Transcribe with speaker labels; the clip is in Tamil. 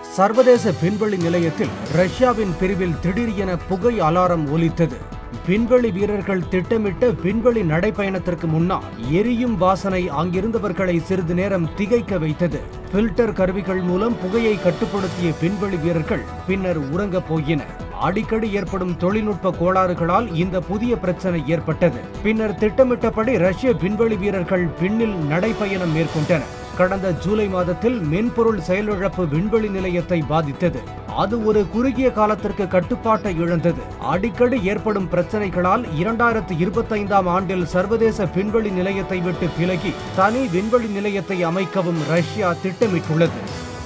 Speaker 1: சர்வதேச விண்வெளி நிலையத்தில் ரஷ்யாவின் பிரிவில் திடீரென புகை அலாரம் ஒலித்தது. விண்வெளி வீரர்கள் திட்டமிட்ட விண்வெளி நடைப்பயணத்திற்கு முன்னால் எரியும் வாசனை அங்கிருந்தவர்களை சிறிது நேரம் திகைக்க வைத்தது. பில்டர் கருவிகள் மூலம் புகையை கட்டுப்படுத்திய விண்வெளி வீரர்கள் பின்னர் உறங்கப் போயினர். அடிக்கடி ஏற்படும் தொழில்நுட்ப கோளாறுகளால் இந்த புதிய பிரச்சனை ஏற்பட்டது. பின்னர் திட்டமிட்டபடி ரஷ்ய விண்வெளி வீரர்கள் விண்ணில் நடைப்பயணம் மேற்கொண்டனர். கடந்த ஜூலை மாதத்தில் மென்பொருள் செயலிழப்பு விண்வெளி நிலையத்தை பாதித்தது. அது ஒரு குறுகிய காலத்திற்கு கட்டுப்பாட்டை இழந்தது. அடிக்கடி ஏற்படும் பிரச்சனைகளால் 2025ஆம் ஆண்டில் சர்வதேச விண்வெளி நிலையத்தை விட்டு விலகி தனி விண்வெளி நிலையத்தை அமைக்கவும் ரஷ்யா திட்டமிட்டுள்ளது.